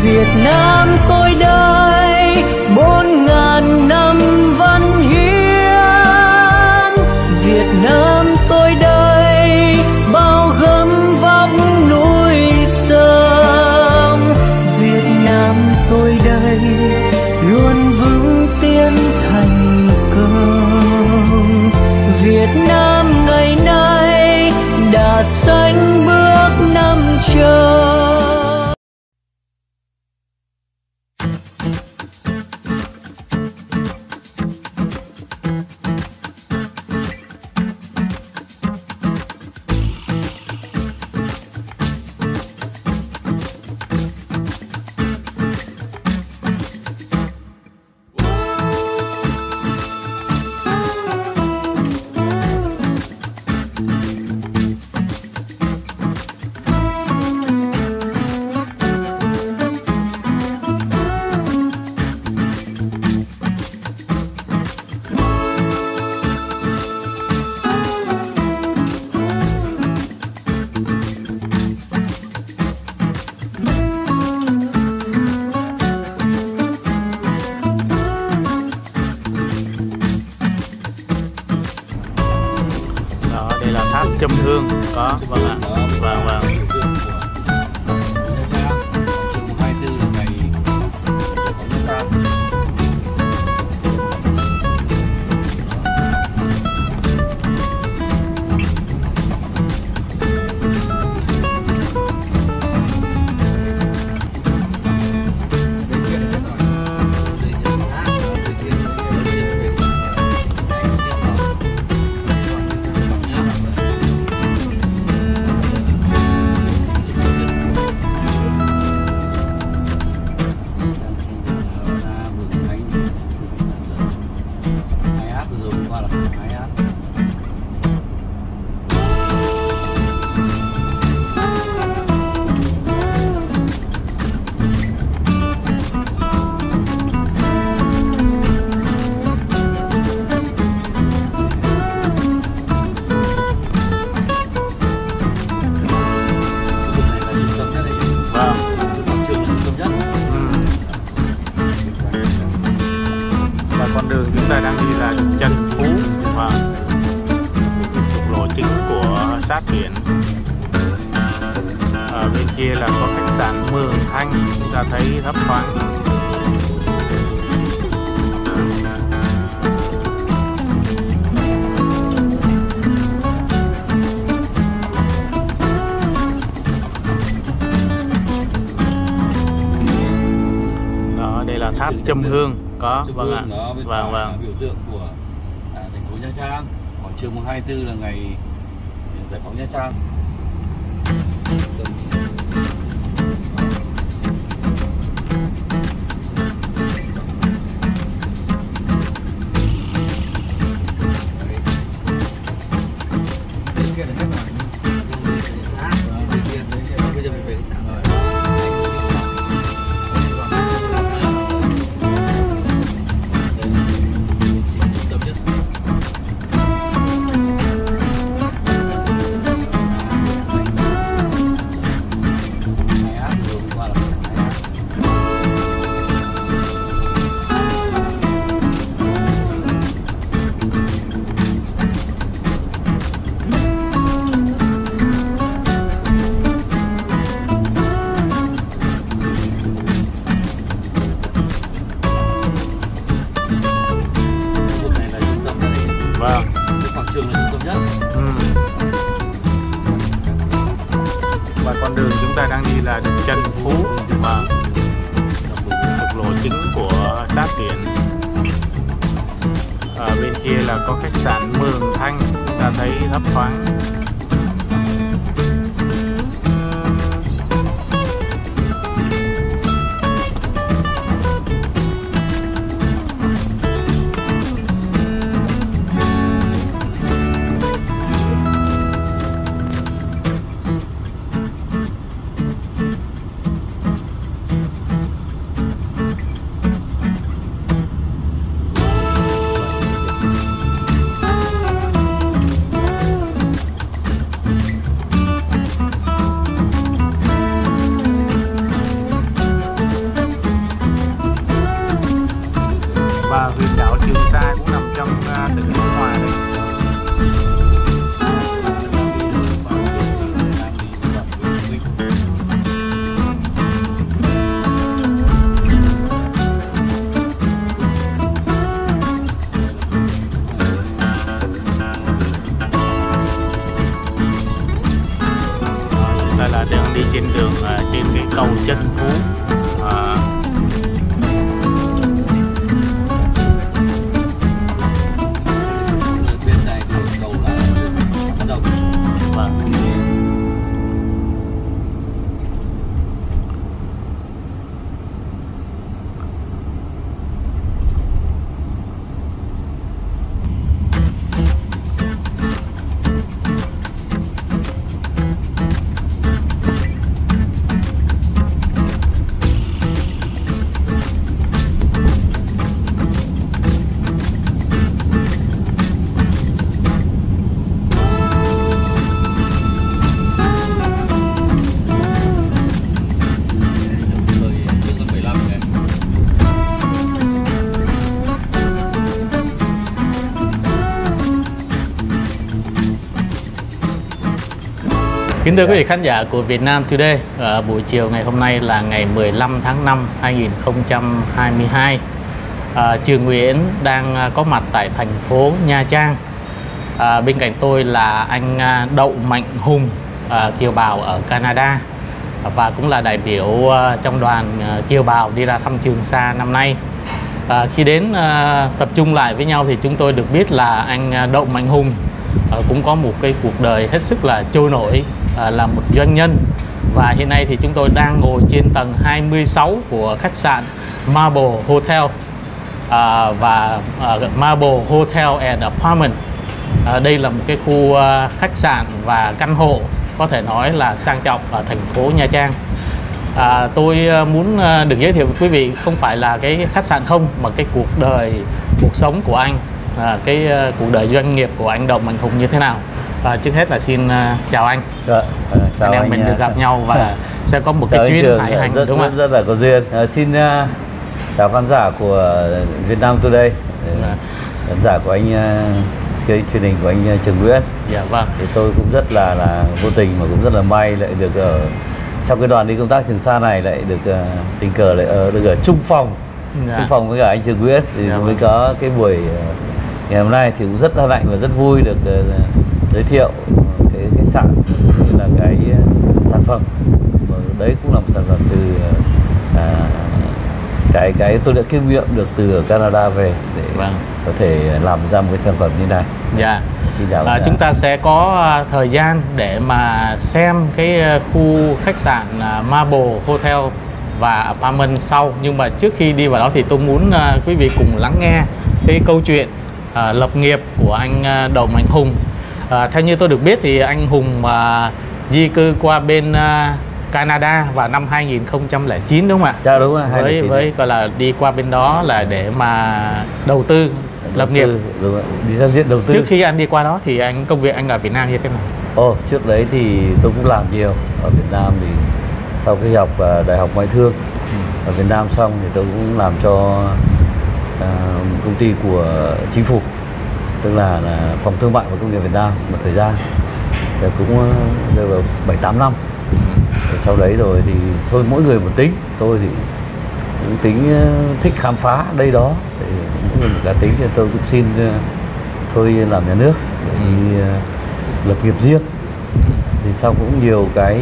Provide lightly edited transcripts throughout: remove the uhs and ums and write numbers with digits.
Việt Nam tôi đây 4.000 năm văn hiến. Việt Nam tôi đây bao gấm vóc núi sông. Việt Nam tôi đây luôn vững tiến thành công. Việt Nam ngày nay đã sánh bước năm châu. Châm hương có, vâng ạ, vâng vâng. Con đường chúng ta đang đi là Trần Phú và trục lộ chính của sát biển. Ở bên kia là có khách sạn Mường Thanh, chúng ta thấy thấp thoáng. Đó, đây là tháp Châm Hương. Có, vâng ạ, vâng vâng. Biểu tượng của thành phố Nha Trang. Quảng trường mùng 24 là ngày giải phóng Nha Trang. Bây giờ mình về khách sạn rồi. Vâng. Quảng trường là trung tâm nhất. Và con đường chúng ta đang đi là Trần Phú và trục lộ chính của sát biển. Ở bên kia là có khách sạn Mường Thanh, chúng ta thấy thấp thoáng. đang đi trên đường trên cái cầu Trần Phú. Bên này thì cầu là bắt đầu. Vâng. Kính thưa quý vị khán giả của Việt Nam Today, buổi chiều ngày hôm nay là ngày 15 tháng 5 2022. Trường Nguyễn đang có mặt tại thành phố Nha Trang. Bên cạnh tôi là anh Đậu Mạnh Hùng, kiều bào ở Canada và cũng là đại biểu trong đoàn kiều bào đi ra thăm Trường Sa năm nay. Khi đến tập trung lại với nhau thì chúng tôi được biết là anh Đậu Mạnh Hùng cũng có một cái cuộc đời hết sức là trôi nổi, là một doanh nhân, và hiện nay thì chúng tôi đang ngồi trên tầng 26 của khách sạn Marble Hotel và Marble Hotel and Apartment. Đây là một cái khu khách sạn và căn hộ có thể nói là sang trọng ở thành phố Nha Trang. Tôi muốn được giới thiệu với quý vị không phải là cái khách sạn không, mà cái cuộc sống của anh, cái cuộc đời doanh nghiệp của anh Đậu Mạnh Hùng như thế nào. Trước hết là xin chào anh. Chào anh em mình được gặp nhau và sẽ có một cái chuyến hải hành đúng không ạ? Rất là có duyên. Xin chào khán giả của Việt Nam Today, khán giả của anh cái truyền hình của anh Trường Nguyễn. Dạ vâng. Thì tôi cũng rất là vô tình mà cũng rất là may lại được ở trong cái đoàn đi công tác Trường Sa này, lại được tình cờ lại được ở chung phòng, chung phòng với cả anh Trường Nguyễn thì mới có cái buổi ngày hôm nay thì cũng rất là hạnh và rất vui được giới thiệu cái khách sạn cũng như là cái sản phẩm. Và đấy cũng là một sản phẩm từ cái tôi đã kinh nghiệm được từ Canada về để có thể làm ra một cái sản phẩm như này. Dạ. Xin chào. Chúng ta sẽ có thời gian để mà xem cái khu khách sạn Marble Hotel và Apartment sau, nhưng mà trước khi đi vào đó thì tôi muốn quý vị cùng lắng nghe cái câu chuyện lập nghiệp của anh Đậu Mạnh Hùng. Theo như tôi được biết thì anh Hùng di cư qua bên Canada vào năm 2009 đúng không ạ? Dạ đúng rồi. Với gọi là đi qua bên đó là để mà đầu tư lập nghiệp. Đúng rồi. Đi ra diện đầu tư. Trước khi anh đi qua đó thì công việc anh ở Việt Nam như thế nào? Trước đấy thì tôi cũng làm nhiều ở Việt Nam. Thì sau khi học đại học ngoại thương ở Việt Nam xong thì tôi cũng làm cho công ty của chính phủ, tức là Phòng Thương mại và Công nghiệp Việt Nam một thời gian, cũng rơi vào 7-8 năm. Sau đấy rồi thì thôi mỗi người một tính, tôi thì cũng tính thích khám phá đây đó, thì mỗi người một cá tính, thì tôi cũng xin thôi làm nhà nước để đi lập nghiệp riêng. Thì sau cũng nhiều cái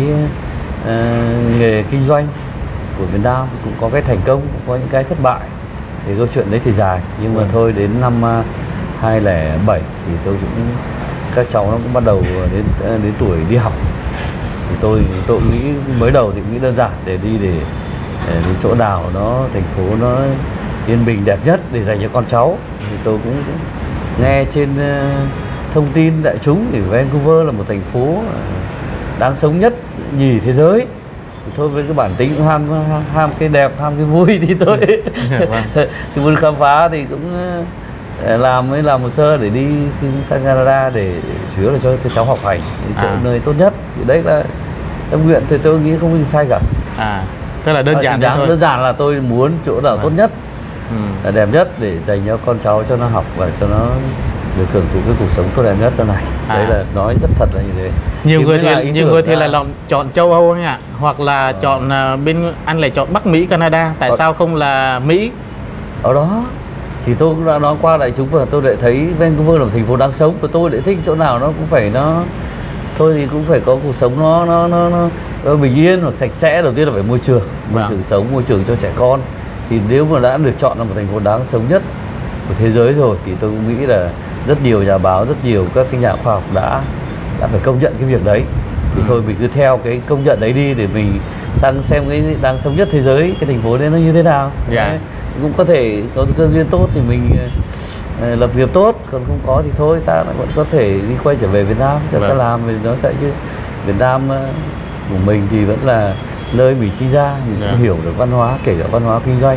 nghề kinh doanh của Việt Nam cũng có cái thành công, cũng có những cái thất bại. Thì câu chuyện đấy thì dài, nhưng mà thôi đến năm 2007 thì tôi cũng, các cháu nó cũng bắt đầu đến tuổi đi học. Thì tôi nghĩ mới đầu thì nghĩ đơn giản để đi đến chỗ nào nó thành phố nó yên bình đẹp nhất để dành cho con cháu. Thì tôi cũng nghe trên thông tin đại chúng thì Vancouver là một thành phố đáng sống nhất nhì thế giới. Thì thôi với cái bản tính cũng ham cái đẹp, ham cái vui thì tôi thì muốn khám phá thì cũng làm hồ sơ để đi xin sang Canada để chủ yếu là cho cháu học hành chỗ nơi tốt nhất. Thì đấy là tâm nguyện, thì tôi nghĩ không có gì sai cả. Tức là đơn giản thôi. Đơn giản là tôi muốn chỗ nào tốt nhất, là đẹp nhất để dành cho con cháu, cho nó học và cho nó được hưởng thụ cái cuộc sống tốt đẹp nhất sau này. Đấy là nói rất thật là như thế. Nhiều người thì lại chọn châu Âu anh ạ, hoặc là chọn bên anh lại chọn Bắc Mỹ, Canada. Tại sao không là Mỹ? Ở đó thì tôi cũng đã nói qua đại chúng và tôi lại thấy Vancouver là một thành phố đáng sống, và tôi lại thích chỗ nào nó cũng phải thôi thì cũng phải có cuộc sống nó bình yên hoặc sạch sẽ, đầu tiên là phải môi trường sống, môi trường cho trẻ con. Thì nếu mà đã được chọn là một thành phố đáng sống nhất của thế giới rồi thì tôi cũng nghĩ là rất nhiều nhà báo, rất nhiều các cái nhà khoa học đã phải công nhận cái việc đấy. Thì thôi mình cứ theo cái công nhận đấy đi để mình sang xem cái đáng sống nhất thế giới, cái thành phố đấy nó như thế nào. Đấy, cũng có thể có cơ duyên tốt thì mình lập nghiệp tốt, còn không có thì thôi ta vẫn có thể đi quay trở về Việt Nam, cho ta làm về nó chạy chứ. Việt Nam của mình thì vẫn là nơi mình sinh ra, mình cũng hiểu được văn hóa, kể cả văn hóa kinh doanh.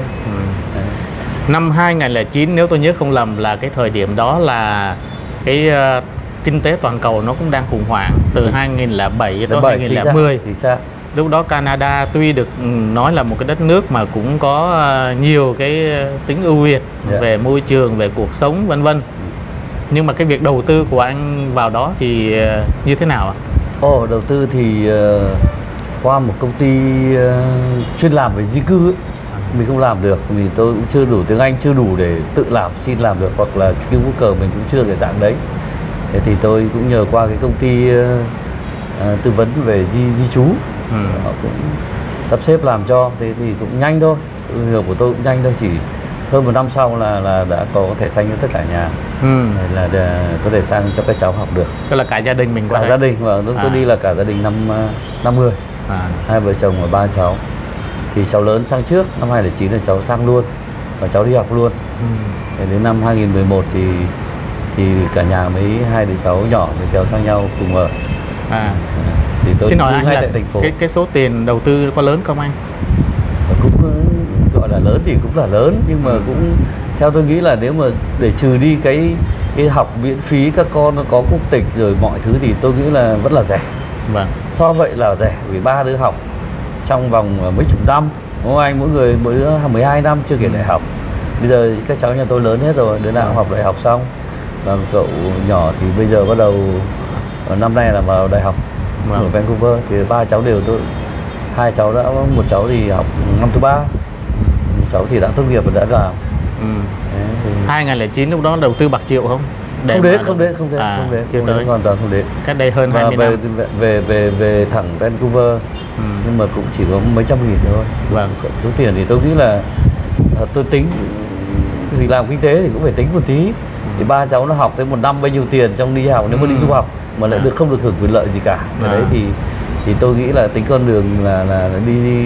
Năm 2009 nếu tôi nhớ không lầm là cái thời điểm đó là cái kinh tế toàn cầu nó cũng đang khủng hoảng từ 2007 tới 2010. Lúc đó Canada tuy được nói là một cái đất nước mà cũng có nhiều cái tính ưu việt về môi trường, về cuộc sống vân vân. Nhưng mà cái việc đầu tư của anh vào đó thì như thế nào ạ? Đầu tư thì qua một công ty chuyên làm về di cư ấy. Mình không làm được vì tôi cũng chưa đủ tiếng Anh, chưa đủ để tự xin làm được, hoặc là skill worker mình cũng chưa cái dạng đấy. Thế thì tôi cũng nhờ qua cái công ty tư vấn về di trú, họ cũng sắp xếp làm cho, thế thì cũng nhanh thôi. Việc của tôi cũng nhanh thôi, chỉ hơn 1 năm sau là đã có thẻ xanh cho tất cả nhà, là có thể sang cho các cháu học được. Tức là cả gia đình mình qua cả đây. Gia đình, và tôi đi là cả gia đình 50, 2 vợ chồng và 3 cháu. Thì cháu lớn sang trước, năm 2009 là cháu sang luôn và cháu đi học luôn. Đến năm 2011 thì cả nhà mấy 2 đứa cháu nhỏ mới kéo sang nhau cùng ở. Thì tôi xin hỏi anh là thành phố. Cái số tiền đầu tư có lớn không anh? Cũng gọi là lớn thì cũng là lớn, nhưng mà cũng theo tôi nghĩ là nếu mà để trừ đi cái học miễn phí, các con có quốc tịch rồi mọi thứ thì tôi nghĩ là vẫn là rẻ. So vậy là rẻ, vì 3 đứa học trong vòng mấy chục năm, đúng không anh? Mỗi đứa 12 năm chưa kể đại học. Bây giờ các cháu nhà tôi lớn hết rồi, đứa nào học đại học xong. Và cậu nhỏ thì bây giờ bắt đầu năm nay là vào đại học ở Vancouver. Thì 3 cháu đều, 2 cháu đã, một cháu thì học năm thứ 3, cháu thì đã tốt nghiệp và đã làm. 2009 lúc đó đầu tư bạc triệu không? Không đến, hoàn toàn không đến. Cách đây hơn 20 năm. Về thẳng Vancouver, nhưng mà cũng chỉ có mấy trăm nghìn thôi. Số tiền thì tôi nghĩ là tôi tính, vì làm kinh tế thì cũng phải tính một tí. Thì 3 cháu nó học tới 1 năm bao nhiêu tiền trong đi học, nếu mà đi du học mà lại không được hưởng quyền lợi gì cả. Cái đấy thì tôi nghĩ là tính con đường là đi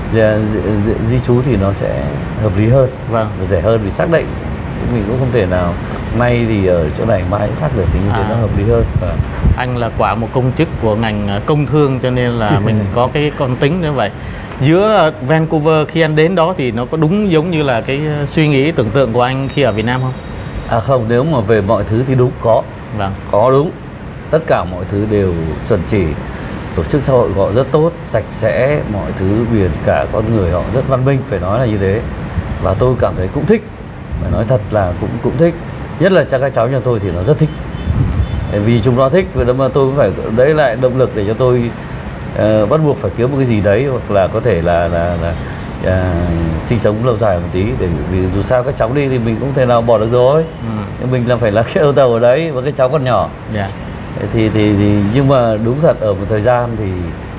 di trú thì nó sẽ hợp lý hơn và rẻ hơn, vì xác định mình cũng không thể nào nay thì ở chỗ này mai cũng khác được, thì như thế nó hợp lý hơn. Anh là quả một công chức của ngành công thương cho nên là mình có cái con tính như vậy. Giữa Vancouver khi anh đến đó thì nó có đúng giống như là cái suy nghĩ tưởng tượng của anh khi ở Việt Nam không? Không, nếu mà về mọi thứ thì đúng, có đúng. Tất cả mọi thứ đều chuẩn chỉ, tổ chức xã hội họ rất tốt, sạch sẽ, mọi thứ, biển cả con người họ rất văn minh, phải nói là như thế. Và tôi cảm thấy cũng thích, phải nói thật là cũng thích. Nhất là cho các cháu nhà tôi thì nó rất thích. Vì chúng nó thích, và mà tôi cũng phải đấy lại động lực để cho tôi bắt buộc phải kiếm một cái gì đấy, hoặc là có thể là sinh sống lâu dài một tí, để vì dù sao các cháu đi thì mình không thể nào bỏ được rồi. Mình là phải là cái ô tàu ở đấy, và cái cháu còn nhỏ. Thì nhưng mà đúng thật ở một thời gian thì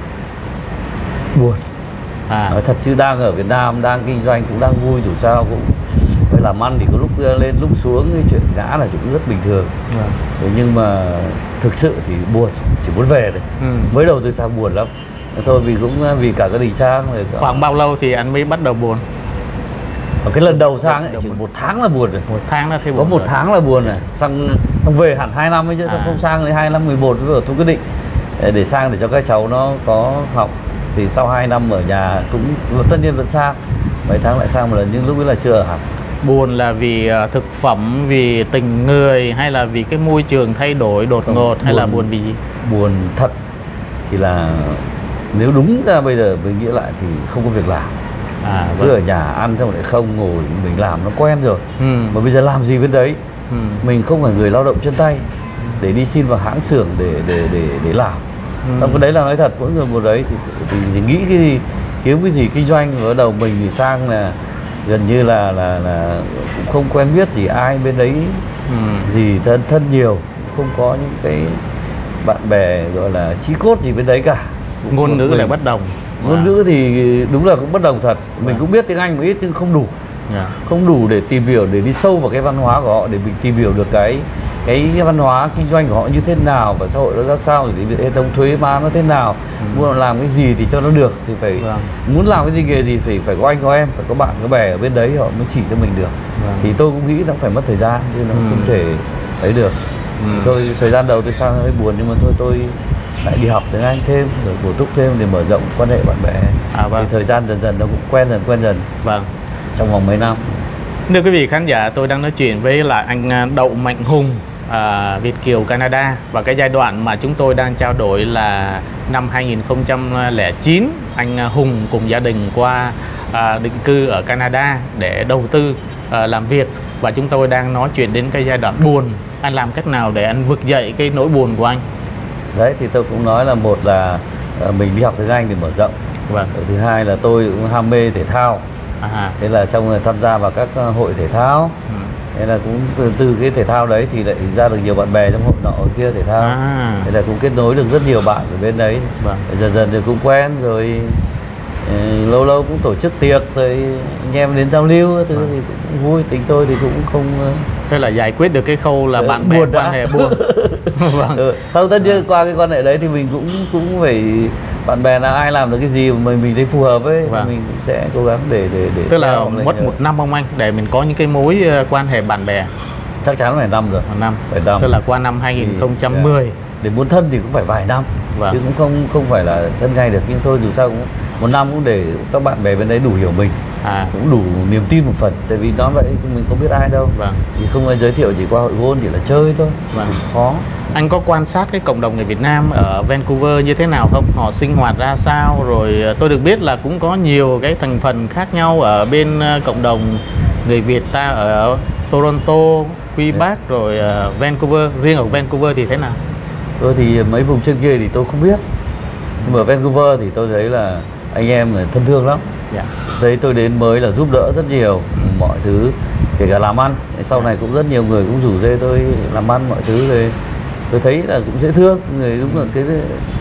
buồn. Nói thật chứ đang ở Việt Nam, đang kinh doanh cũng đang vui, dù sao cũng phải làm ăn, thì có lúc lên lúc xuống, cái chuyện ngã là cũng rất bình thường. Nhưng mà thực sự thì buồn, chỉ muốn về thôi. Mới đầu tôi sang buồn lắm. Thôi vì cũng vì cả gia đình sang rồi. Khoảng bao lâu thì anh mới bắt đầu buồn? Cái lần đầu sang ấy, chỉ 1 tháng là buồn rồi. 1 tháng là thấy buồn. Có 1 tháng là buồn rồi. Xong về hẳn 2 năm ấy chứ, xong không sang đến 2 năm 11 rồi tôi quyết định để sang để cho các cháu nó có học. Thì sau 2 năm ở nhà cũng tất nhiên vẫn sang, mấy tháng lại sang một lần, nhưng lúc ấy là chưa ở hẳn. Buồn là vì thực phẩm, vì tình người, hay là vì cái môi trường thay đổi đột ngột, hay là buồn vì gì? Buồn thật thì là nếu đúng ra bây giờ mình nghĩ lại thì không có việc làm. Cứ ở nhà ăn xong lại không ngồi, mình làm nó quen rồi. Mà bây giờ làm gì bên đấy? Mình không phải người lao động chân tay để đi xin vào hãng xưởng để làm. Cái đấy là nói thật, mỗi người một đấy thì nghĩ cái gì, kiếm cái gì kinh doanh. Ở đầu mình thì sang là gần như là cũng không quen biết gì ai bên đấy, gì thân nhiều, không có những cái bạn bè gọi là chí cốt gì bên đấy cả. ngôn ngữ lại bất đồng. Ngôn ngữ thì đúng là cũng bất đồng thật. Mình cũng biết tiếng Anh một ít nhưng không đủ. Không đủ để tìm hiểu, để đi sâu vào cái văn hóa của họ, để mình tìm hiểu được cái văn hóa kinh doanh của họ như thế nào và xã hội nó ra sao, thì hệ thống thuế má nó thế nào, muốn làm cái gì thì cho nó được, thì phải muốn làm cái gì nghề gì phải có anh có em, phải có bạn có bè ở bên đấy họ mới chỉ cho mình được. Thì tôi cũng nghĩ nó phải mất thời gian chứ nó không thể ấy được. Thôi thời gian đầu tôi sang hơi buồn nhưng mà thôi tôi lại đi học tiếng Anh thêm rồi bổ túc thêm để mở rộng quan hệ bạn bè. Thì thời gian dần dần nó cũng quen dần. Trong vòng mấy năm. Thưa quý vị khán giả, tôi đang nói chuyện với lại anh Đậu Mạnh Hùng, Việt kiều Canada, và cái giai đoạn mà chúng tôi đang trao đổi là năm 2009 anh Hùng cùng gia đình qua định cư ở Canada để đầu tư làm việc, và chúng tôi đang nói chuyện đến cái giai đoạn buồn. Anh làm cách nào để anh vực dậy cái nỗi buồn của anh? Đấy thì tôi cũng nói là một là mình đi học tiếng Anh để mở rộng. Thứ hai là tôi cũng ham mê thể thao. Thế là xong rồi tham gia vào các hội thể thao. Thế là cũng từ cái thể thao đấy thì lại ra được nhiều bạn bè trong hội nọ hội kia thể thao. Thế là cũng kết nối được rất nhiều bạn ở bên đấy. Dần dần thì cũng quen rồi, lâu lâu cũng tổ chức tiệc rồi anh em đến giao lưu thứ thì cũng vui. Tính tôi thì cũng không. Thế là giải quyết được cái khâu là bạn bè quan hệ buồn. Không, tất nhiên qua cái quan hệ đấy thì mình cũng phải bạn bè nào ai làm được cái gì mà mình thấy phù hợp ấy, mình cũng sẽ cố gắng để tức là mất một năm không anh để mình có những cái mối quan hệ bạn bè? Chắc chắn phải năm rồi. Phải năm. Tức là qua năm 2010 để muốn thân thì cũng phải vài năm, chứ cũng không phải là thân ngay được, nhưng thôi dù sao cũng một năm cũng để các bạn bè bên đấy đủ hiểu mình, cũng đủ niềm tin một phần, tại vì nói vậy mình không biết ai đâu, thì không ai giới thiệu, chỉ qua hội gôn chỉ là chơi thôi, khó. Anh có quan sát cái cộng đồng người Việt Nam ở Vancouver như thế nào không? Họ sinh hoạt ra sao? Rồi tôi được biết là cũng có nhiều cái thành phần khác nhau ở bên cộng đồng người Việt ta ở Toronto, Quebec, rồi Vancouver. Riêng ở Vancouver thì thế nào? Tôi thì mấy vùng trên kia thì tôi không biết, nhưng mà ở Vancouver thì tôi thấy là anh em là thân thương lắm. Thấy tôi đến mới là giúp đỡ rất nhiều mọi thứ, kể cả làm ăn. Sau này cũng rất nhiều người cũng rủ dê tôi làm ăn mọi thứ, rồi tôi thấy là cũng dễ thương người, đúng là cái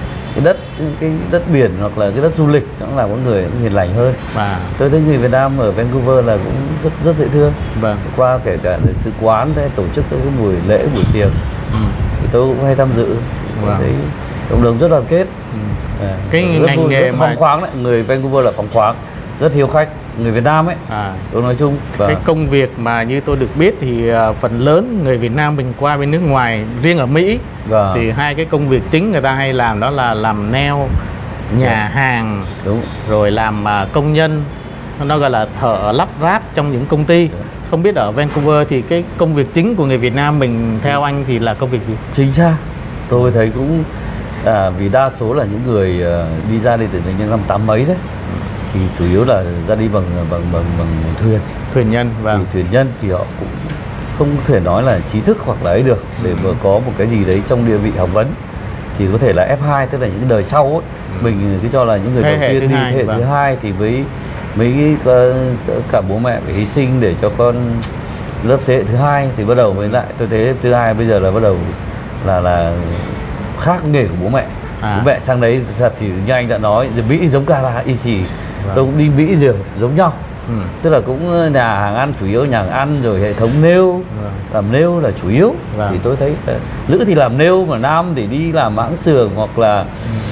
đất biển hoặc là cái đất du lịch nó làm con người hiền lành hơn. Tôi thấy người Việt Nam ở Vancouver là cũng rất dễ thương. Qua kể cả sự quán tổ chức các cái buổi lễ buổi tiệc thì tôi cũng hay tham dự. Thấy cộng đồng rất đoàn kết. Cái ngành nghề rất phóng khoáng đấy, người Vancouver là phóng khoáng, rất hiếu khách, người Việt Nam ấy. Tôi nói chung cái công việc mà như tôi được biết thì phần lớn người Việt Nam mình qua bên nước ngoài, riêng ở Mỹ thì hai cái công việc chính người ta hay làm đó là làm nail, nhà hàng, rồi làm công nhân, nó gọi là thợ lắp ráp trong những công ty. Không biết ở Vancouver thì cái công việc chính của người Việt Nam mình theo anh thì là công việc gì? Chính xác, tôi thấy cũng vì đa số là những người đi ra đây từ những năm 80 mấy đấy, thì chủ yếu là ra đi bằng thuyền nhân. Thì thuyền nhân thì họ cũng không thể nói là trí thức hoặc là ấy được, để mà có một cái gì đấy trong địa vị học vấn thì có thể là F2, tức là những đời sau ấy. Mình cứ cho là những người đầu tiên đi thế hệ thứ hai thì với mấy cả bố mẹ phải hy sinh để cho con lớp thế hệ thứ hai thì bắt đầu mới lại. Tôi thấy lớp thứ hai bây giờ là bắt đầu là khác nghề của bố mẹ. Bố mẹ sang đấy thật thì như anh đã nói, Mỹ giống Canada y xì. Tôi cũng đi Mỹ rồi, giống nhau. Tức là cũng nhà hàng ăn, chủ yếu nhà hàng ăn, rồi hệ thống nail, làm nail là chủ yếu. Thì tôi thấy nữ thì làm nail, mà nam thì đi làm mãng sườn hoặc là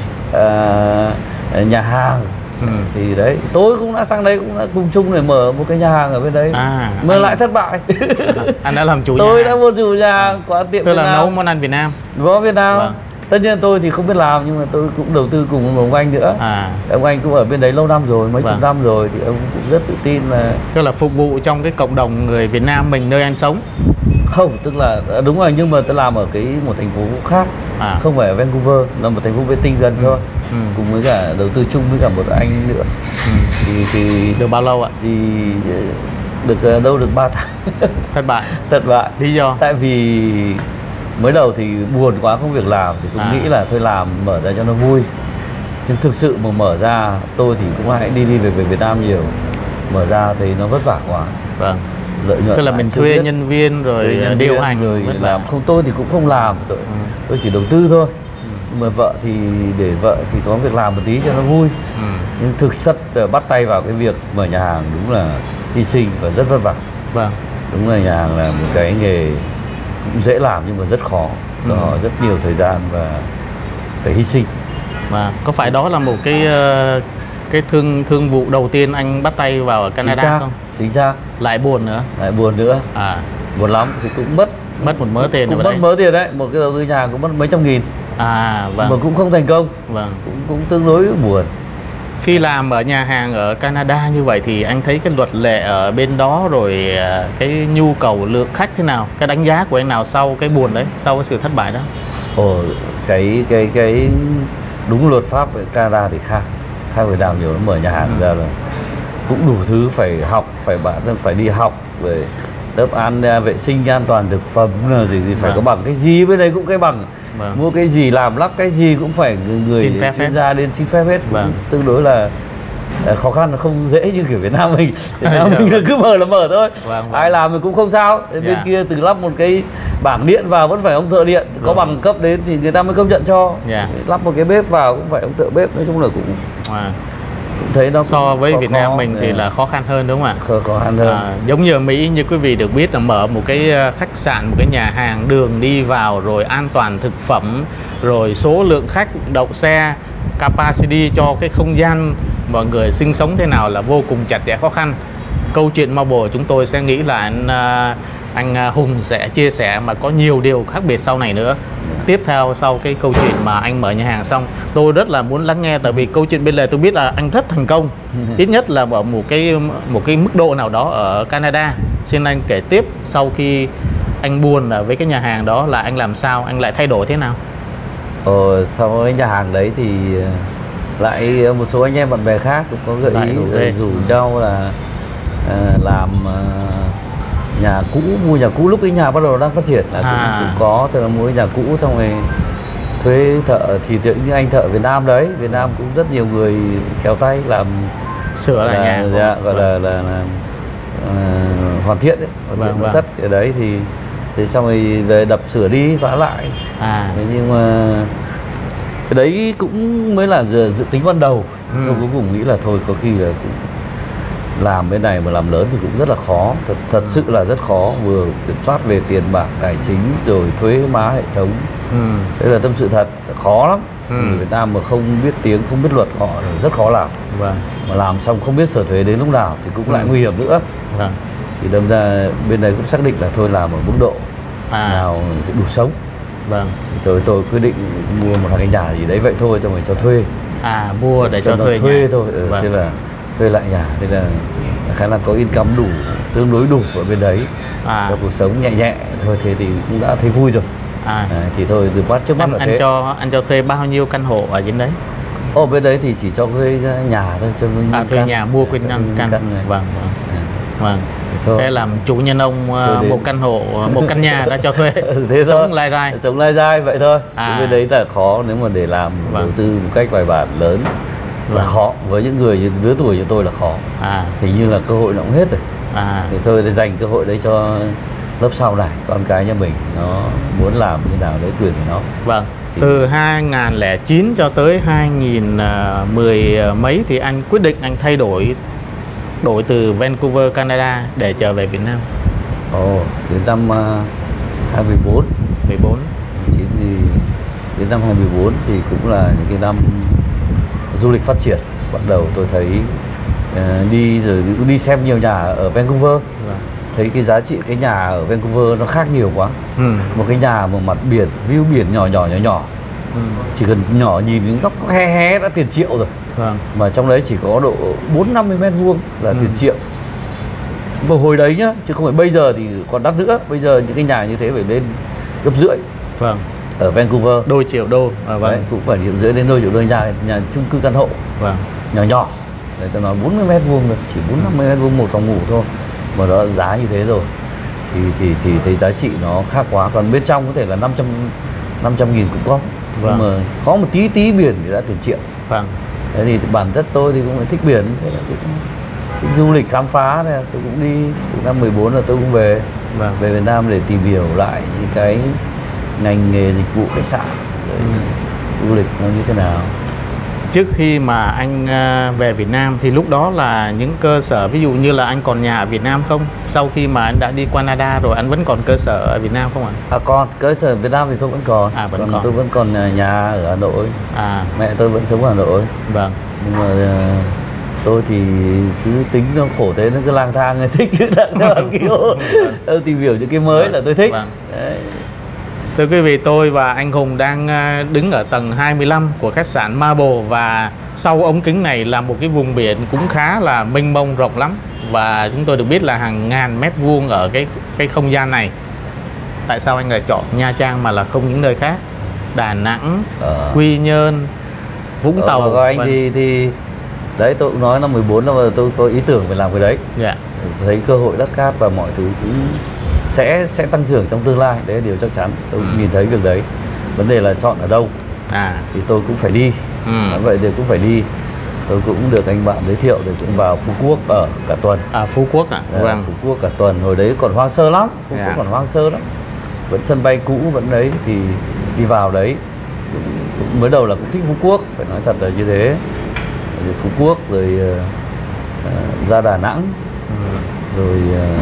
nhà hàng. Thì đấy, tôi cũng đã sang đấy, cũng đã cùng chung để mở một cái nhà hàng ở bên đấy, mà lại thất bại. Anh đã làm chủ nhà tôi đã mua chủ nhà hàng, quán tiệm Việt Nam. Tức là nấu món ăn Việt Nam. Việt Nam. Tất nhiên tôi thì không biết làm, nhưng mà tôi cũng đầu tư cùng với ông anh nữa. Ông anh cũng ở bên đấy lâu năm rồi, mấy chục năm rồi, thì ông cũng rất tự tin là... Tức là phục vụ trong cái cộng đồng người Việt Nam mình nơi anh sống. Không, tức là đúng rồi, nhưng mà tôi làm ở một thành phố khác, không phải ở Vancouver, là một thành phố vệ tinh gần thôi, cùng với cả đầu tư chung với cả một anh nữa. Thì được bao lâu ạ? Thì được đâu được 3 tháng. Thất bại. Lý do? Tại vì mới đầu thì buồn quá không việc làm, thì cũng nghĩ là thôi làm mở ra cho nó vui. Nhưng thực sự mà mở ra, tôi thì cũng hay đi về Việt Nam nhiều, mở ra thì nó vất vả quá. Lợi nhuận. Tức là mình thuê nhân viên rồi điều hành rồi làm. Không, tôi thì cũng không làm, tôi chỉ đầu tư thôi. nhưng mà vợ thì để vợ thì có việc làm một tí cho nó vui. Nhưng thực chất bắt tay vào cái việc mở nhà hàng đúng là hy sinh và rất vất vả. Vâng. Đúng là nhà hàng là một cái nghề cũng dễ làm nhưng mà rất khó, đòi hỏi rất nhiều thời gian và phải hy sinh. Và có phải đó là một cái thương vụ đầu tiên anh bắt tay vào ở Canada không? Chính xác. Lại buồn nữa. Lại buồn nữa. Buồn lắm thì cũng mất một mớ tiền. Cũng mất mớ tiền đấy, một cái đầu tư nhà cũng mất mấy trăm nghìn. Vâng. Mà cũng không thành công. Vâng. Cũng tương đối buồn. Khi làm ở nhà hàng ở Canada như vậy thì anh thấy cái luật lệ ở bên đó rồi cái nhu cầu lượng khách thế nào? Cái đánh giá của anh nào sau cái buồn đấy, sau cái sự thất bại đó? Cái đúng luật pháp ở Canada thì khác Việt Nam nhiều. Nó mở nhà hàng ra là cũng đủ thứ phải học, bản thân phải đi học về lớp ăn vệ sinh an toàn thực phẩm gì phải có bằng cái gì, bên đây cũng cái bằng. Mua cái gì làm lắp cái gì cũng phải người chuyên gia đến xin phép hết. Tương đối là khó khăn, không dễ như kiểu Việt Nam mình. Việt Nam mình là cứ mở là mở thôi. Ai làm thì cũng không sao. Bên kia từ lắp một cái bảng điện vào vẫn phải ông thợ điện có bằng cấp đến thì người ta mới công nhận cho. Lắp một cái bếp vào cũng phải ông thợ bếp. Nói chung là cũng thấy nó so với Việt Nam mình thì là khó khăn hơn đúng không ạ? Khó khăn hơn. Giống như ở Mỹ, như quý vị được biết là mở một cái khách sạn, một cái nhà hàng, đường đi vào rồi an toàn thực phẩm, rồi số lượng khách, đậu xe, capacity cho cái không gian mọi người sinh sống thế nào là vô cùng chặt chẽ khó khăn. Câu chuyện Marble chúng tôi sẽ nghĩ là anh Hùng sẽ chia sẻ mà có nhiều điều khác biệt sau này nữa. Tiếp theo sau cái câu chuyện mà anh mở nhà hàng xong, tôi rất là muốn lắng nghe, tại vì câu chuyện bên lề tôi biết là anh rất thành công, ít nhất là ở một cái mức độ nào đó ở Canada. Xin anh kể tiếp sau khi anh buồn với cái nhà hàng đó là anh làm sao, anh lại thay đổi thế nào? Sau cái nhà hàng đấy thì lại một số anh em bạn bè khác cũng có gợi ý rủ nhau là làm nhà cũ, mua nhà cũ. Lúc cái nhà bắt đầu đang phát triển là cũng có, tức là mua nhà cũ xong rồi thuê thợ, thì những anh thợ Việt Nam đấy, Việt Nam cũng rất nhiều người khéo tay làm sửa lại nhà, gọi là hoàn thiện đấy, nội thất cái đấy thì xong rồi về đập sửa đi vã lại. Nhưng mà cái đấy cũng mới là dự tính ban đầu. Tôi cuối cùng nghĩ là thôi có khi là cũng làm bên này mà làm lớn thì cũng rất là khó, thật sự là rất khó, vừa kiểm soát về tiền bạc tài chính rồi thuế má hệ thống. Đấy là tâm sự thật, khó lắm. Người Việt Nam mà không biết tiếng, không biết luật họ rất khó làm. Mà làm xong không biết sở thuế đến lúc nào thì cũng lại nguy hiểm nữa. Thì đâm ra bên này cũng xác định là thôi làm ở mức độ nào đủ sống. Rồi tôi quyết định mua một cái nhà gì đấy vậy thôi, xong rồi cho thuê. Mua để cho thuê thôi. Thế là thuê lại nhà, thế là khá là có income đủ, tương đối đủ ở bên đấy cho cuộc sống nhẹ nhẹ thôi. Thế thì cũng đã thấy vui rồi. Thì thôi từ bắt trước mắt là thế. Anh cho thuê bao nhiêu căn hộ ở trên đấy? Bên đấy thì chỉ cho thuê nhà thôi, cho thuê nhà, mua nguyên căn. Vâng. Thế làm chủ nhân ông một căn hộ, một căn nhà đã cho thuê. Thế sống lai rai. Sống lai rai vậy thôi. Bên đấy là khó, nếu mà để làm đầu tư một cách bài bản lớn là khó. Với những người lứa tuổi như tôi là khó. Hình như là cơ hội nó cũng hết rồi. Thì tôi sẽ dành cơ hội đấy cho lớp sau này, con cái nhà mình nó muốn làm như nào đấy quyền của nó. Từ 2009 cho tới 2010 mấy thì anh quyết định anh thay đổi từ Vancouver, Canada để trở về Việt Nam. Đến năm 2014. Thì đến năm 2014 thì cũng là những cái năm du lịch phát triển. Bắt đầu tôi thấy đi xem nhiều nhà ở Vancouver. Thấy cái giá trị cái nhà ở Vancouver nó khác nhiều quá. Một cái nhà một mặt biển, view biển nhỏ. Chỉ cần nhỏ nhìn góc hé đã tiền triệu rồi. Mà trong đấy chỉ có độ 40-50 mét vuông là tiền triệu. Vào hồi đấy nhá, chứ không phải bây giờ thì còn đắt nữa. Bây giờ những cái nhà như thế phải lên gấp rưỡi. Ở Vancouver đôi triệu đô. Đấy, cũng phải triệu rưỡi đến đôi triệu đô nhà chung cư căn hộ. Nhỏ. Đấy, tôi nói 40 mét vuông thôi, chỉ 40-50 mét vuông một phòng ngủ thôi. Mà đó giá như thế rồi thì thấy giá trị nó khác quá. Còn bên trong có thể là 500 nghìn cũng có. Nhưng mà có một tí biển thì đã tiền triệu. Thế thì bản chất tôi thì cũng thích biển, thích du lịch khám phá này. Tôi cũng đi từ năm 14 là tôi cũng về Việt Nam để tìm hiểu lại những cái ngành nghề dịch vụ khách sạn. du lịch nó như thế nào. Trước khi mà anh về Việt Nam thì lúc đó là những cơ sở, ví dụ như là anh còn nhà ở Việt Nam không? Sau khi mà anh đã đi Canada rồi anh vẫn còn cơ sở ở Việt Nam không ạ? Còn cơ sở Việt Nam thì tôi vẫn còn. Vẫn còn. Tôi vẫn còn nhà ở Hà Nội. Mẹ tôi vẫn sống ở Hà Nội. Vâng. Nhưng mà tôi thì cứ tính nó khổ thế, nó cứ lang thang, người thích cứ tìm hiểu những cái mới là tôi thích. Vâng. Thưa quý vị, tôi và anh Hùng đang đứng ở tầng 25 của khách sạn Marble, và sau ống kính này là một cái vùng biển cũng khá là mênh mông rộng lắm, và chúng tôi được biết là hàng ngàn mét vuông ở cái không gian này. Tại sao anh lại chọn Nha Trang mà là không những nơi khác? Đà Nẵng, Quy Nhơn, Vũng Tàu. Anh thì đấy, tôi cũng nói năm 14 là tôi có ý tưởng về làm cái đấy. Dạ. Thấy cơ hội đất cát và mọi thứ cũng sẽ tăng trưởng trong tương lai, đấy là điều chắc chắn. Tôi nhìn thấy việc đấy. Vấn đề là chọn ở đâu thì tôi cũng phải đi. Vậy thì cũng phải đi. Tôi cũng được anh bạn giới thiệu rồi cũng vào Phú Quốc ở cả tuần. Phú Quốc Vâng. Phú Quốc cả tuần. Hồi đấy còn hoang sơ lắm. Phú Quốc còn hoang sơ lắm. Vẫn sân bay cũ vẫn đấy, thì đi vào đấy mới đầu là cũng thích Phú Quốc, phải nói thật là như thế. Rồi Phú Quốc rồi ra Đà Nẵng, rồi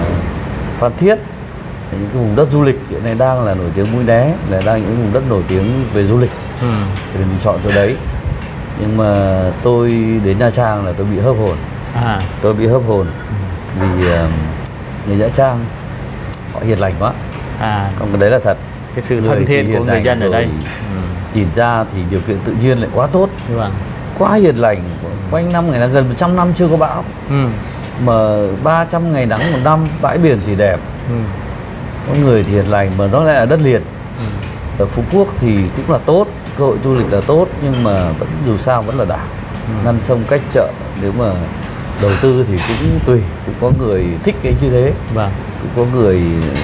Phan Thiết, những cái vùng đất du lịch hiện nay đang là nổi tiếng. Mũi Né là đang những vùng đất nổi tiếng về du lịch, thì mình chọn chỗ đấy. Nhưng mà tôi đến Nha Trang là tôi bị hớp hồn. Tôi bị hớp hồn vì người Nha Trang họ hiền lành quá. Còn cái đấy là thật. Cái sự thân thiện của người dân ở đây. Nhìn ra thì điều kiện tự nhiên lại quá tốt. Vâng. Quá hiền lành, quanh năm ngày là gần 100 năm chưa có bão. Mà 300 ngày nắng một năm, bãi biển thì đẹp. Có người thì hiền lành, mà nó lại là đất liền. Ở Phú Quốc thì cũng là tốt, cơ hội du lịch là tốt, nhưng mà vẫn dù sao vẫn là đảo. Ngăn sông cách chợ, nếu mà đầu tư thì cũng tùy, cũng có người thích cái như thế. Vâng. Cũng có người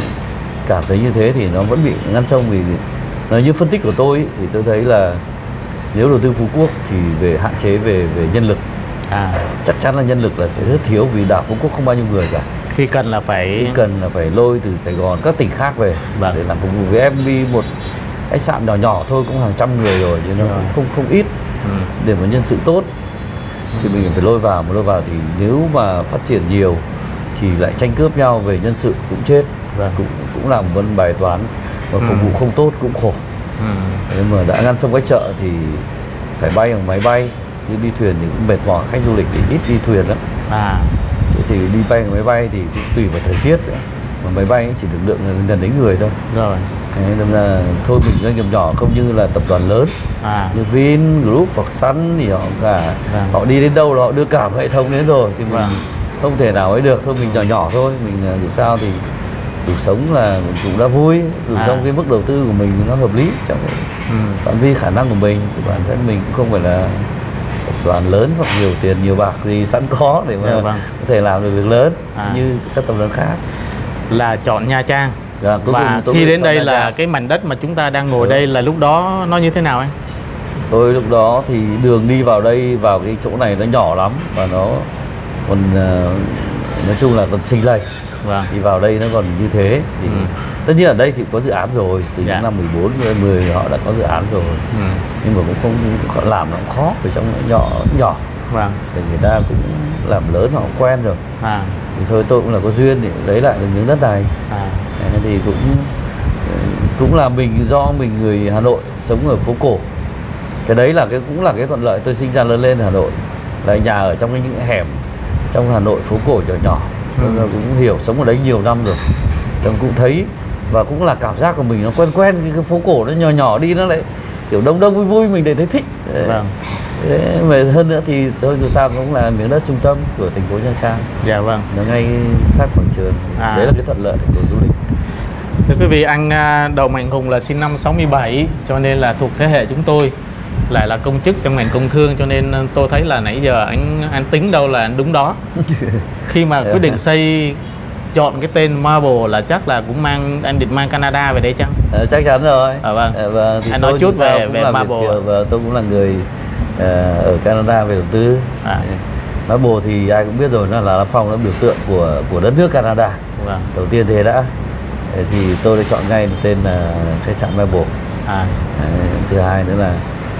cảm thấy như thế thì nó vẫn bị ngăn sông. Vì nói như phân tích của tôi ý, thì tôi thấy là nếu đầu tư Phú Quốc thì về hạn chế về nhân lực. Chắc chắn là nhân lực là sẽ rất thiếu, vì đảo Phú Quốc không bao nhiêu người cả. Khi cần là phải lôi từ Sài Gòn, các tỉnh khác về để làm phục vụ. Với em đi một khách sạn nhỏ nhỏ thôi cũng hàng trăm người rồi, chứ nó cũng không ít. Để mà nhân sự tốt thì mình phải lôi vào. Mà lôi vào thì nếu mà phát triển nhiều thì lại tranh cướp nhau về nhân sự cũng chết. Cũng là một bài toán. Mà phục vụ không tốt cũng khổ. Nếu mà đã ngăn sông cách chợ thì phải bay bằng máy bay, chứ đi thuyền thì cũng mệt mỏi. Khách du lịch thì ít đi thuyền lắm. Thế thì đi bay bằng máy bay thì cũng tùy vào thời tiết. Mà máy bay chỉ được lượng gần đến người thôi. Nên là thôi mình doanh nghiệp nhỏ không như là tập đoàn lớn như Vingroup hoặc Sun thì họ đi đến đâu là họ đưa cả một hệ thống đến rồi, thì mình không thể nào ấy được. Thôi mình nhỏ nhỏ thôi, mình dù sao thì đủ sống là cũng đã vui, đủ trong cái mức đầu tư của mình nó hợp lý trong phạm vi khả năng của mình. Bản thân mình cũng không phải là tập đoàn lớn hoặc nhiều tiền nhiều bạc gì sẵn có để mà có thể làm được việc lớn như các tập đoàn khác. Là chọn Nha Trang. Và khi đến đây là cái mảnh đất mà chúng ta đang ngồi đây là lúc đó nó như thế nào anh? Tôi lúc đó thì đường đi vào đây, vào cái chỗ này nó nhỏ lắm, và nó còn nói chung là còn xinh lầy. Đi vào đây nó còn như thế thì tất nhiên ở đây thì có dự án rồi, từ những năm 14, 10 họ đã có dự án rồi. Nhưng mà cũng không làm nó cũng khó, vì trong nó nhỏ. Thì người ta cũng làm lớn họ cũng quen rồi. Thì thôi tôi cũng là có duyên để lấy lại được miếng đất này. Nên thì cũng là mình, do mình người Hà Nội sống ở phố cổ. Cái đấy là cũng là cái thuận lợi. Tôi sinh ra lớn lên Hà Nội, là nhà ở trong những hẻm trong Hà Nội phố cổ nhỏ nhỏ. Tôi cũng hiểu, sống ở đấy nhiều năm rồi. Tôi cũng thấy và cũng là cảm giác của mình nó quen cái phố cổ nó nhỏ nhỏ đi, nó lại kiểu đông vui vui, mình để thấy thích. Thế mà hơn nữa thì thôi dù sao cũng là miếng đất trung tâm của thành phố Nha Trang. Nó ngay sát quảng trường. Đấy là cái thuận lợi của du lịch. Thưa quý vị, anh Đậu Mạnh Hùng là sinh năm 67, cho nên là thuộc thế hệ chúng tôi, lại là công chức trong ngành công thương, cho nên tôi thấy là nãy giờ anh tính đâu là anh đúng đó. Khi mà quyết định chọn cái tên Marble là chắc là cũng anh định mang Canada về đây chăng? Chắc chắn rồi. Anh nói chút về Marble. Và tôi cũng là người ở Canada về đầu tư. Marble thì ai cũng biết rồi, nó là lá phong, nó biểu tượng của đất nước Canada. Đầu tiên thế đã, thì tôi đã chọn ngay tên là khách sạn Marble. Thứ hai nữa là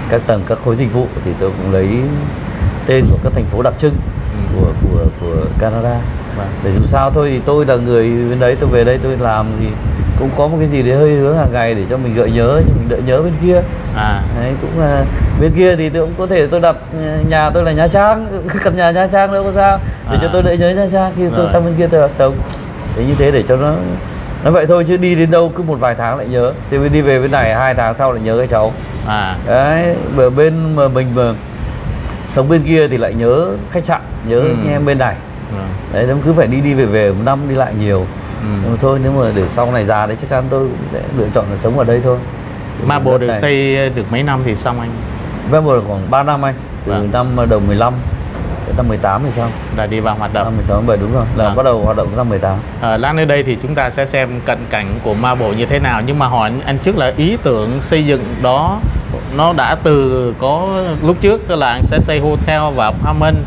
các tầng, các khối dịch vụ thì tôi cũng lấy tên của các thành phố đặc trưng của Canada. Để dù sao thôi thì tôi là người bên đấy, tôi về đây tôi làm thì cũng có một cái gì đấy hơi hướng hàng ngày để cho mình gợi nhớ, mình đợi nhớ bên kia. Đấy, cũng là bên kia thì tôi cũng có thể tôi đặt nhà tôi là Nha Trang, căn nhà Nha Trang đâu có sao, để cho tôi đợi nhớ Nha Trang khi tôi sang bên kia tôi sống. Thế như thế để cho nó vậy thôi, chứ đi đến đâu cứ một vài tháng lại nhớ, thì đi về bên này 2 tháng sau lại nhớ cái cháu. Đấy, ở bên mà mình mà sống bên kia thì lại nhớ khách sạn, nhớ anh em bên này. Đấy, nó cứ phải đi về một năm đi lại nhiều. Nhưng mà thôi, nếu mà để sau này già đấy chắc chắn tôi cũng sẽ lựa chọn là sống ở đây thôi. Marble được xây được mấy năm thì xong anh? Marble khoảng 3 năm anh, từ năm đầu 15 đến năm 18 thì xong. Là đi vào hoạt động. Năm 16, 17 đúng rồi, là bắt đầu hoạt động năm 18. Lát nơi đây thì chúng ta sẽ xem cận cảnh của Marble như thế nào. Nhưng mà hỏi anh trước là ý tưởng xây dựng đó nó đã từ có lúc trước, tức là anh sẽ xây hotel và apartment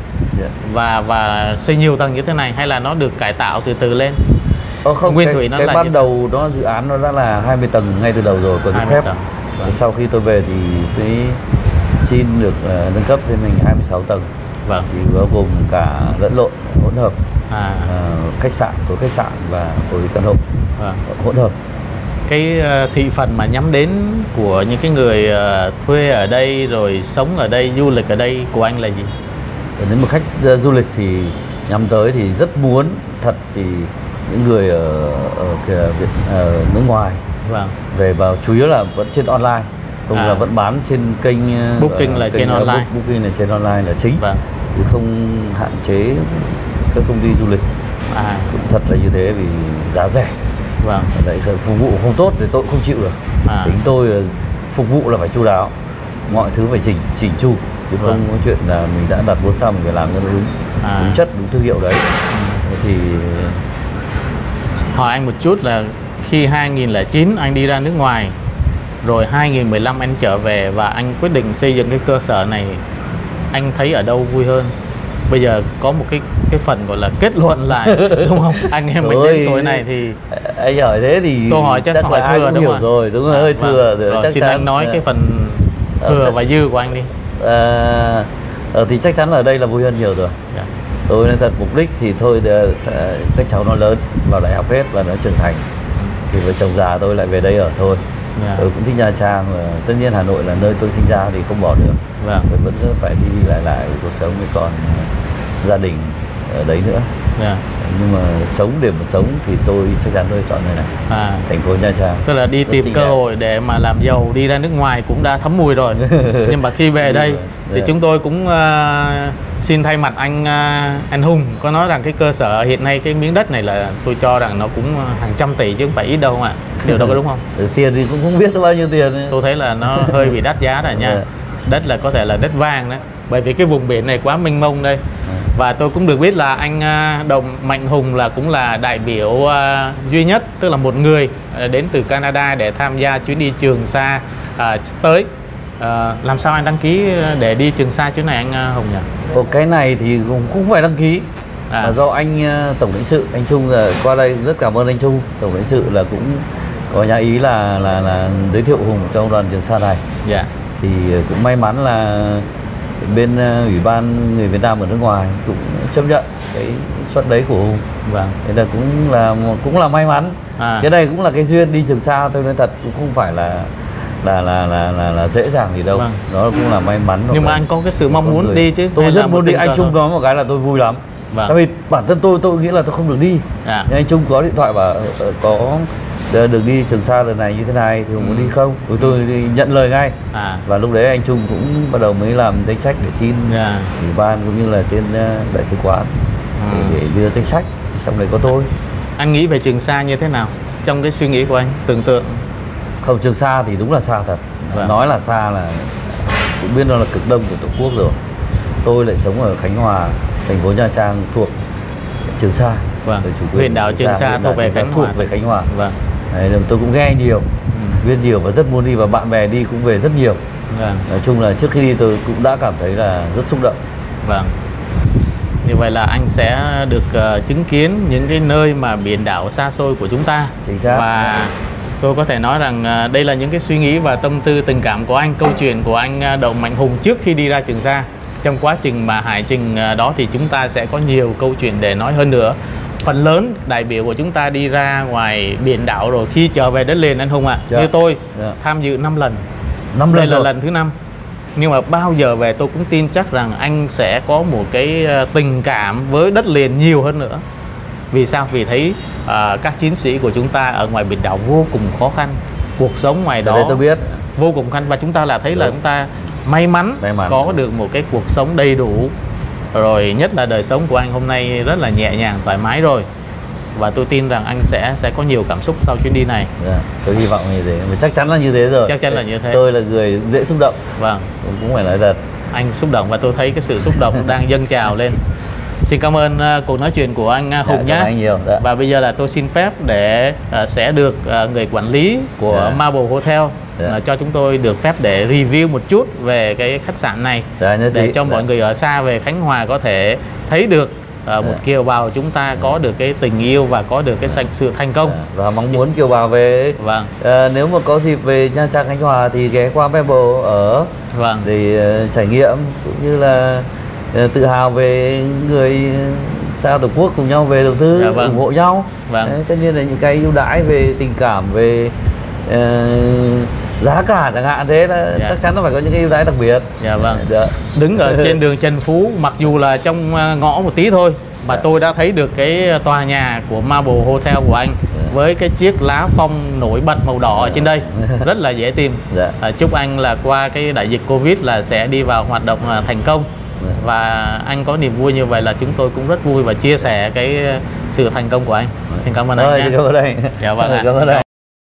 và xây nhiều tầng như thế này, hay là nó được cải tạo từ từ lên? Không, nguyên thủy cái ban đầu đó dự án nó đã là 20 tầng ngay từ đầu rồi, có giấy phép. Sau khi tôi về thì mới xin được nâng cấp lên thành 26 tầng. Thì bao gồm cả lẫn lộn, hỗn hợp, khách sạn, khối khách sạn và khối căn hộ hỗn hợp. Cái thị phần mà nhắm đến của những cái người thuê ở đây rồi sống ở đây, du lịch ở đây của anh là gì? Nếu mà khách du lịch thì nhắm tới thì rất muốn thật thì những người ở nước ngoài về vào chủ yếu là vẫn trên online, không là vẫn bán trên kênh Booking là trên online. Booking là trên online là chính, chứ không hạn chế các công ty du lịch. Cũng thật là như thế vì giá rẻ. Đấy, phục vụ không tốt thì tôi cũng không chịu được. Tính tôi phục vụ là phải chu đáo, mọi thứ phải chỉnh chu, chứ không có chuyện là mình đã đặt 4 sao mình phải làm cho nó đúng chất, đúng thương hiệu đấy. Thì hỏi anh một chút là khi 2009 anh đi ra nước ngoài, rồi 2015 anh trở về và anh quyết định xây dựng cái cơ sở này, anh thấy ở đâu vui hơn? Bây giờ có một cái phần gọi là kết luận lại đúng không? Anh em mình đến tuổi này thì anh hỏi thế thì câu hỏi chắc hỏi là thừa đúng hiểu không? rồi, đúng rồi, hơi thừa rồi. Chắc xin chắn anh nói cái phần thừa và dư của anh đi. Thì chắc chắn là ở đây là vui hơn nhiều rồi. Tôi nói thật, mục đích thì thôi các cháu nó lớn, vào đại học hết và nó trưởng thành, thì vợ chồng già tôi lại về đây ở thôi. Tôi cũng thích Nha Trang, và tất nhiên Hà Nội là nơi tôi sinh ra thì không bỏ được. Tôi vẫn phải đi lại cuộc sống với còn gia đình ở đấy nữa. Nhưng mà sống để mà sống thì tôi chắc chắn tôi chọn nơi này, thành phố Nha Trang. Tức là đi tìm cơ hội để mà làm giàu, đi ra nước ngoài cũng đã thấm mùi rồi. Nhưng mà khi về đây thì chúng tôi cũng xin thay mặt anh Hùng có nói rằng cái cơ sở hiện nay cái miếng đất này là tôi cho rằng nó cũng hàng trăm tỷ chứ không phải ít đâu không ạ? Điều đó có đúng không? Tiền thì cũng không biết nó bao nhiêu tiền. Tôi thấy là nó hơi bị đắt giá rồi nha. Đất là có thể là đất vàng đấy, bởi vì cái vùng biển này quá mênh mông đây. Và tôi cũng được biết là anh Đồng Mạnh Hùng là cũng là đại biểu duy nhất, tức là một người đến từ Canada để tham gia chuyến đi Trường Sa tới. Làm sao anh đăng ký để đi Trường Sa chuyến này anh Hùng nhỉ? Cái này thì cũng phải đăng ký, là do anh Tổng lãnh sự, anh Trung qua đây, rất cảm ơn anh Trung. Tổng lãnh sự là cũng có nhà ý là giới thiệu Hùng trong đoàn Trường Sa này. Thì cũng may mắn là bên Ủy ban người Việt Nam ở nước ngoài cũng chấp nhận cái suất đấy của Hùng. Thế là cũng là may mắn. Cái này cũng là cái duyên đi Trường Sa, tôi nói thật cũng không phải là dễ dàng gì đâu. Nó cũng là may mắn. Nhưng mà anh có cái sự mong muốn đi chứ? Tôi rất muốn đi. Anh Trung nói một cái là tôi vui lắm. Tại vì bản thân tôi nghĩ là tôi không được đi. Nhưng anh Trung có điện thoại bảo có được đi Trường Sa lần này như thế này thì muốn đi không? Tôi nhận lời ngay. Và lúc đấy anh Trung cũng bắt đầu mới làm danh sách để xin ủy ban cũng như là trên đại sứ quán để đưa danh sách. Trong đấy có tôi. Anh nghĩ về Trường Sa như thế nào trong cái suy nghĩ của anh, tưởng tượng? Không, Trường Sa thì đúng là xa thật. Nói là xa là cũng biết nó là cực đông của Tổ quốc rồi. Tôi lại sống ở Khánh Hòa, thành phố Nha Trang thuộc Trường Sa. Huyện đảo Trường Sa thuộc về Khánh Hòa. Đấy, tôi cũng nghe nhiều, biết nhiều và rất muốn đi, và bạn bè đi cũng về rất nhiều. Nói chung là trước khi đi tôi cũng đã cảm thấy là rất xúc động. Như vậy là anh sẽ được chứng kiến những cái nơi mà biển đảo xa xôi của chúng ta. Chính xác. Và Tôi có thể nói rằng đây là những cái suy nghĩ và tâm tư tình cảm của anh, câu chuyện của anh Đậu Mạnh Hùng trước khi đi ra Trường Sa. Trong quá trình mà hải trình đó thì chúng ta sẽ có nhiều câu chuyện để nói hơn nữa. Phần lớn đại biểu của chúng ta đi ra ngoài biển đảo rồi, khi trở về đất liền anh Hùng ạ. Như tôi tham dự 5 lần. Đây là lần thứ 5. Nhưng mà bao giờ về tôi cũng tin chắc rằng anh sẽ có một cái tình cảm với đất liền nhiều hơn nữa. Vì sao? Vì thấy các chiến sĩ của chúng ta ở ngoài biển đảo vô cùng khó khăn, cuộc sống ngoài đó tôi biết vô cùng khó khăn, và chúng ta là thấy là chúng ta may mắn có được một cái cuộc sống đầy đủ rồi, nhất là đời sống của anh hôm nay rất là nhẹ nhàng thoải mái rồi, và tôi tin rằng anh sẽ có nhiều cảm xúc sau chuyến đi này. Tôi hy vọng như thế, chắc chắn là như thế rồi. Chắc chắn là như thế. Tôi là người dễ xúc động. Vâng, cũng phải nói thật, anh xúc động và tôi thấy cái sự xúc động đang dâng trào lên. Xin cảm ơn cuộc nói chuyện của anh Hùng nhé. Và bây giờ là tôi xin phép để sẽ được người quản lý của Marble Hotel cho chúng tôi được phép để review một chút về cái khách sạn này, để cho mọi người ở xa về Khánh Hòa có thể thấy được một kiều bào chúng ta có được cái tình yêu và có được cái sự thành công. Và mong muốn kiều bào về, nếu mà có dịp về Nha Trang, Khánh Hòa thì ghé qua Marble ở để trải nghiệm cũng như là tự hào về người xa Tổ quốc cùng nhau về đầu tư, ủng hộ nhau. Tất nhiên là những cái ưu đãi về tình cảm, về giá cả chẳng hạn, thế là chắc chắn nó phải có những cái ưu đãi đặc biệt. Đứng ở trên đường Trần Phú, mặc dù là trong ngõ một tí thôi mà tôi đã thấy được cái tòa nhà của Marble Hotel của anh với cái chiếc lá phong nổi bật màu đỏ ở trên đây, rất là dễ tìm. Chúc anh là qua cái đại dịch Covid là sẽ đi vào hoạt động thành công. Và anh có niềm vui như vậy là chúng tôi cũng rất vui và chia sẻ cái sự thành công của anh. Xin cảm ơn anh nhé. Cảm ơn anh. Dạ vâng ạ. Cảm ơn anh.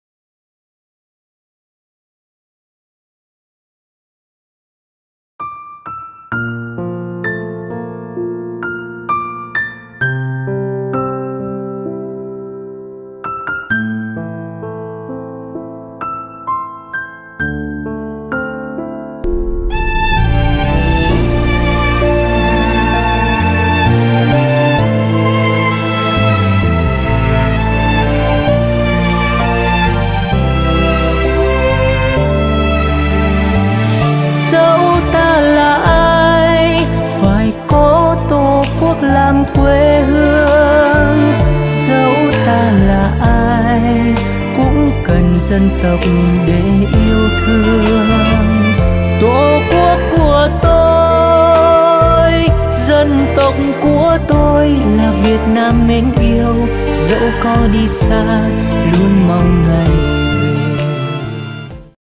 làm quê hương. Dẫu ta là ai cũng cần dân tộc để yêu thương. Tổ quốc của tôi, dân tộc của tôi là Việt Nam mến yêu. Dẫu có đi xa luôn mong ngày